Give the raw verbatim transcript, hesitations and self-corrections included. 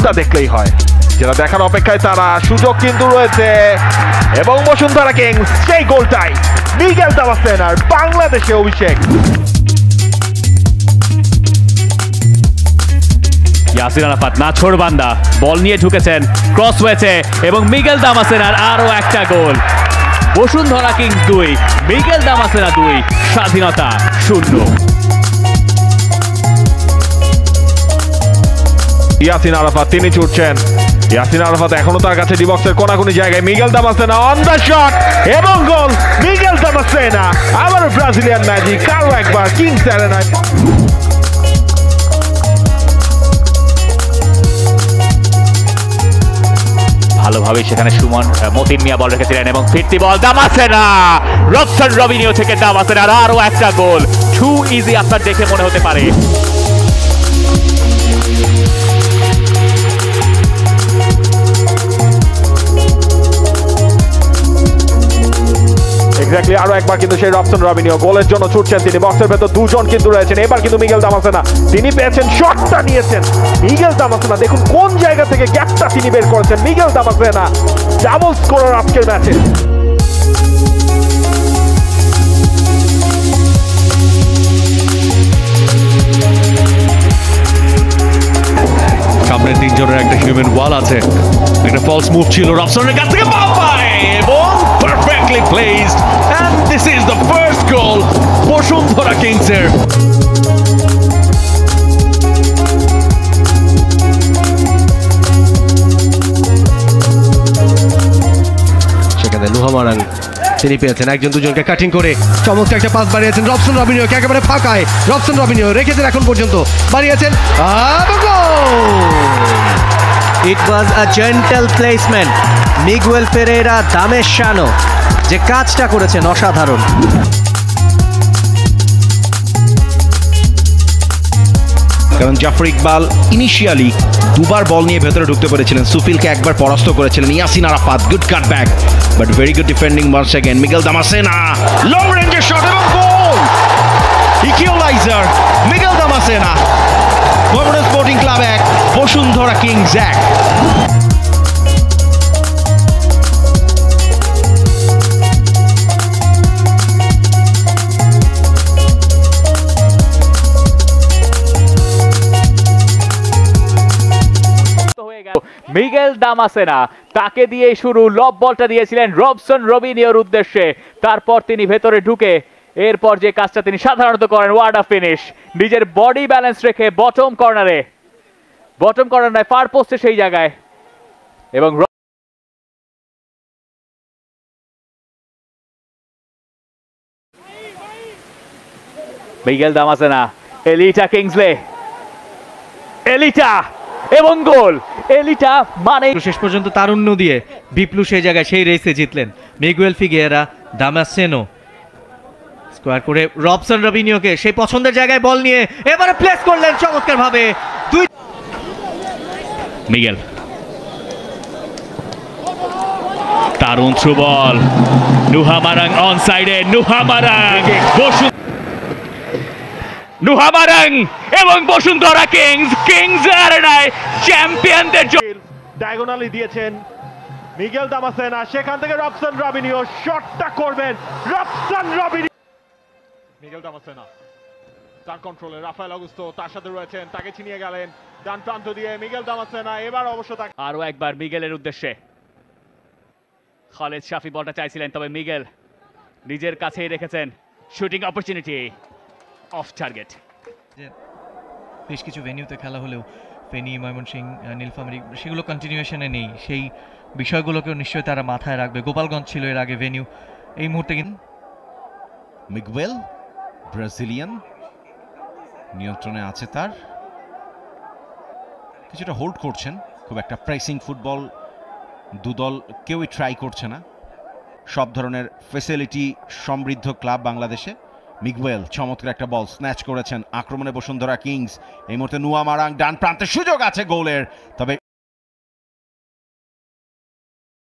গোলটা দেখলেই হয়, যেটা দেখার অপেক্ষায় তারা। সুযোগ কিন্তু রয়েছে এবং বসুন্ধরা কিংস সেই গোলটাই মিগেল দামাসেনার বাংলাদেশে অভিষেক। ইয়াসির আরাফাত নাছোড়বান্দা বল নিয়ে ঢুকেছেন, ক্রস হয়েছে এবং মিগেল দামাসেনার আরো একটা গোল। বসুন্ধরা কিংস দুই, মিগেল দামাসেনা দুই, স্বাধীনতা শূন্য। ইয়াসির আরাফাত তিনি ছুটছেন, ইয়াসির আরাফাত এখনো তার কাছে ডি বক্সের কোনাকুনি জায়গায়। Miguel Damasena on the shot এবং গোল। মিগেল দামাসেনা আবার ব্রাজিলিয়ান ম্যাজিক আরো একবার কিংস অ্যারেনায়। ভালোভাবে সেখানে সুমন মতিন মিয়া বল রেখেছিলেন এবং ফিরতি বল দামাসেনা, রবসন রবিনিও থেকে দামাসেনার আরো একটা গোল। টু ইজি আপনার দেখে মনে হতে পারে। এক্স্যাক্টলি আরো একবার কিন্তু সেই রবসন রবিনিও গোলের জন্য ছুটছেন তিনি। বক্সের ভেতর দুজন কিন্তু রয়েছেন। এবার কিন্তু মিগেল দামাসেনা তিনি পেয়েছেন, শটটা নিয়েছেন মিগেল দামাসেনা। দেখুন কোন জায়গা থেকে গ্যাপটা তিনি বের করেছেন। মিগেল দামাসেনা ডাবল স্কোরার আজকের ম্যাচে। সামনে তিনজনের একটা হিউম্যান ওয়াল আছে, একটা ফলস মুভ ছিল রবসনের কাছ থেকে এবং perfectly placed, and this is the first goal Bashundhara কিংসের। সেখানে লুহামারাং তিনি পেয়েছেন একজন দুজনকে কাটিং করে চমৎকার একটা পাস বাড়িয়েছেন রবসন রবিনিওকে একেবারে ফাঁকায়। রবসন রবিনিও রেখেছেন এখন পর্যন্ত, বাড়িয়েছেন। It was a gentle placement. Miguel Ferreira Damasceno যে কাজটা করেছেন অসাধারণ। কারণ জাফর ইকবাল ইনিশিয়ালি দুবার বল নিয়ে ভেতরে ঢুকতে পেরেছিলেন, সুফিলকে একবার পরাস্ত করেছিলেন। Yeasin Arafat good cut back but very good defending once again. Miguel Damasena long রেঞ্জের শট এবং গোল। Equaliser Miguel Damasena. Mohammedan sporting club এক, বসুন্ধরা কিংস এক। মিগেল দামাসেনা তাকে দিয়ে শুরু, লব বলটা দিয়েছিলেন রবসন রবিনিওর উদ্দেশ্যে। তারপর তিনি ভেতরে ঢুকে এরপর যে কাজটা তিনি সাধারণত করেন, ওয়ার্ড অফ ফিনিশ, নিজের বডি ব্যালেন্স রেখে বটম কর্নারে, বটম কর্নার নয় ফার পোস্টে সেই জায়গায়, এবং Miguel Damasena, Elita Kingsley, Elita এবং গোল। এলিটা মানে শেষ পর্যন্ত তারুণ্য দিয়ে বিপ্লু সেই জায়গায় সেই রেসে জিতলেন। মিগুয়েল ফিগেরা দামাসেনো স্কোয়ার করে রবসন রবিনিওকে সেই পছন্দের জায়গায় বল নিয়ে এবারে প্লেস করলেন চমৎকার ভাবে। দুই মিগেল দারুণ থ্রু বল, নুহামারাং অন সাইডে, নুহামারাং বসু নুহামারাং এবং বসুন্ধরা কিংস কিংস অ্যারেনায় চ্যাম্পিয়নদের ডায়াগোনালি দিয়েছেন মিগেল দামাসেনা। সেখান থেকে রবসন রবিনিও শটটা করবেন। রবসন রবিনিও, মিগেল দামাসেনা তার কন্ট্রোলে, রাফায়েল অগুস্তো তার সাথে রয়েছেন, তাকে ছিনিয়ে গেলেন ডান প্রান্ত দিয়ে মিগেল দামাসেনা। এবার অবশ্য তাকে আরো একবার মিগেলের উদ্দেশ্যে, খালেদ শাফি বলটা চাইছিলেন তবে মিগেল নিজের কাছেই রেখেছেন। Shooting opportunity off target. বেশ কিছু ভেন্যুতে খেলা হলেও ফেনী, ময়মনসিংহ, নীলফামারী সেগুলো কন্টিনিউশনে নেই, সেই বিষয়গুলোকেও নিশ্চয়ই তারা মাথায় রাখবে। গোপালগঞ্জ ছিল এর আগে ভেন্যু, এই মুহূর্তে কিন্তু মিগুয়েল ব্রাজিলিয়ান নিয়ন্ত্রণে আছে, তার কিছুটা হোল্ড করছেন, খুব একটা প্রেসিং ফুটবল দুদল কেউই ট্রাই করছে না। সব ধরনের ফ্যাসিলিটি সমৃদ্ধ ক্লাব বাংলাদেশে। মিগুয়েল চমৎকার একটা বল স্ন্যাচ করেছেন, আক্রমণে বসুন্ধরা কিংস। এই মুহূর্তে নুহামারাং ডান প্রান্তে সুযোগ আছে গোলের, তবে